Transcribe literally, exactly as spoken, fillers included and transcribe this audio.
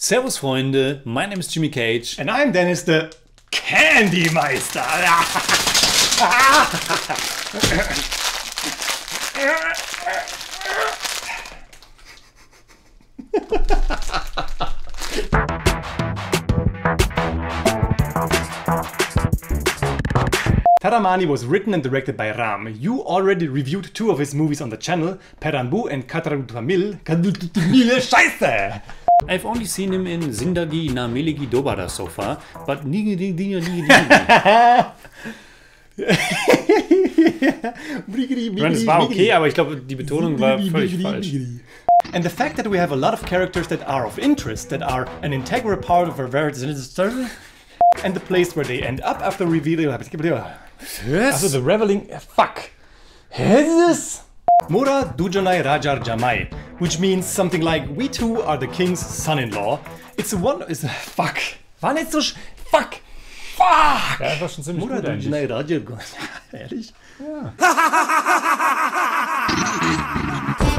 Servus Freunde, my name is Jimmy Cage. And I'm Dennis the Candy Meister. Taramani was written and directed by Ram. You already reviewed two of his movies on the channel, Perambu and Kataruttamil. Kataruttamil, Scheiße! I've only seen him in Zindagi Na Milegi Dobara so far, but nigi nigi nigi nigi. Ich meine, es war okay, aber ich glaube, die Betonung war völlig falsch. And the fact that we have a lot of characters that are of interest, that are an integral part of our various story, and the place where they end up after reveal. Also the reveling. Fuck. Mora Dujanai Rajar Jamai, which means something like we two are the king's son-in-law. It's a one. Is fuck. War nicht so. Fuck. Fuck. Ja, das war schon ziemlich Mora gut eigentlich. Dujanai Rajar. Ehrlich? Ja.